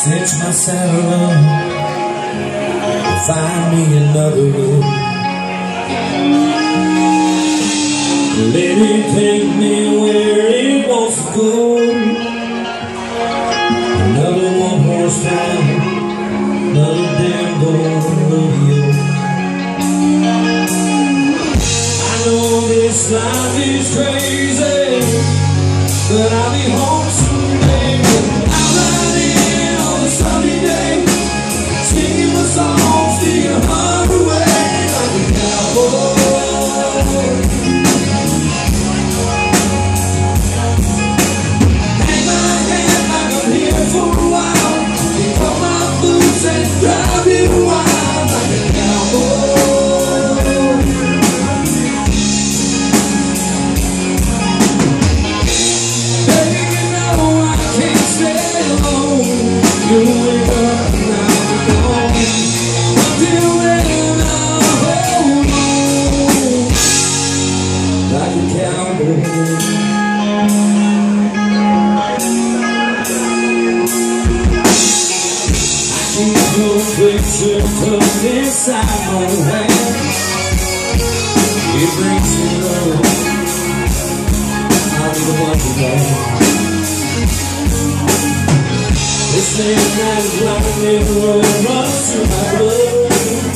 Cinch my saddle up, find me another road. Let it take me where it wants to go. Another one-horse town, another damn gold rodeo. I know this life is crazy, but I'll be home someday. I'll ride in on a sunny day, singing my songs to your heart away like a cowboy. Hang my head like I'm here for a while, pick up my boots and drive it wild like a cowboy. You wake up now, until then I'll hold on like a cowboy. I keep your picture tucked inside my hand. It brings me low, I'll be the one to go. This thing that is like a river runs through my blood.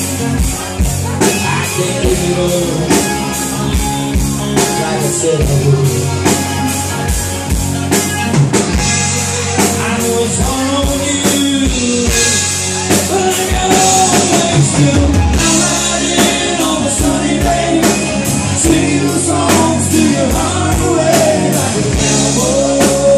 I can't give it up like I said I would. I know it's hard on you, but I got always do. I'm riding on a sunny day, singing the songs to your heart away like a cowboy.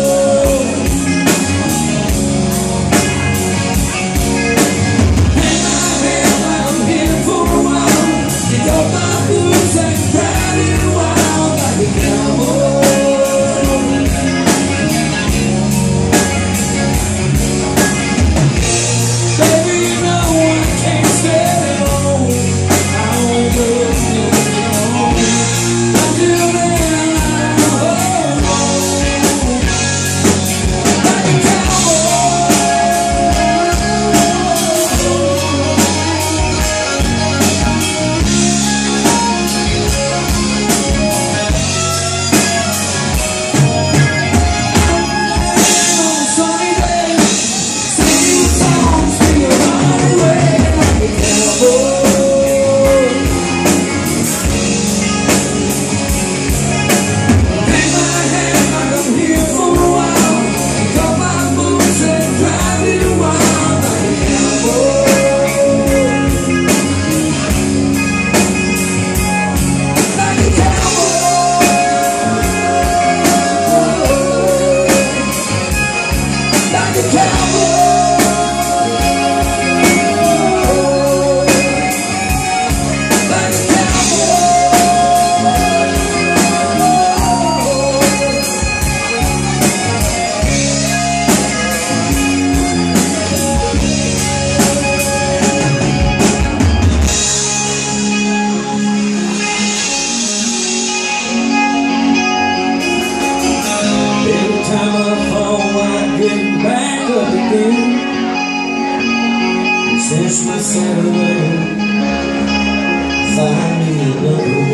Back up again, since we said away, find me another